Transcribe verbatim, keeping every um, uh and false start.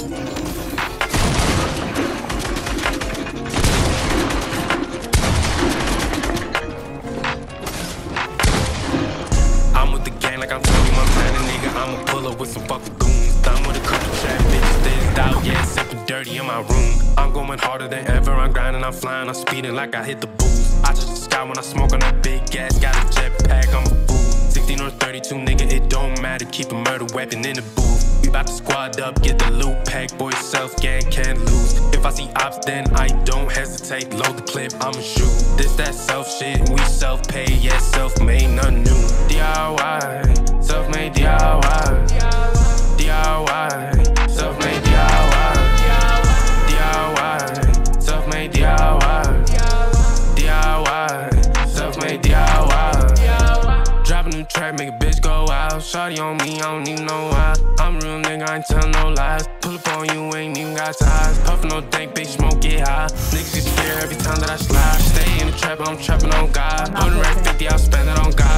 I'm with the gang like I'm Tony Montana, nigga. I'ma pull up with some fucking goons. I'm with a couple trap bitches, this out, yeah, sipping dirty in my room. I'm going harder than ever, I'm grinding, I'm flying, I'm speeding like I hit the booze. I touch the sky when I smoke on that big gas, got a jetpack, I'm a fool. sixteen or thirty-two, nigga, it don't matter, keep a murder weapon in the booth. We bout to squad up, get the loot pack, boy, self gang can't lose. If I see ops, then I don't hesitate, load the clip, I'ma shoot. This that self shit, we self-paid, yeah, self-made, nothing new. D I Y, self-made D I Y, D I Y, self-made D I Y, D I Y, self-made D I Y, D I Y, self-made D I Y. Drop a new track, make a bitch go out. Shawty on me, I don't even know why. I'm a real nigga, I ain't tellin' no lies. Pull up on you, ain't even got ties. Puffin' no dank, big smoke, get high. Niggas get scared every time that I slide. Stay in the trap, I'm trappin' on God. Hundred right fifty, I'll spend it on God.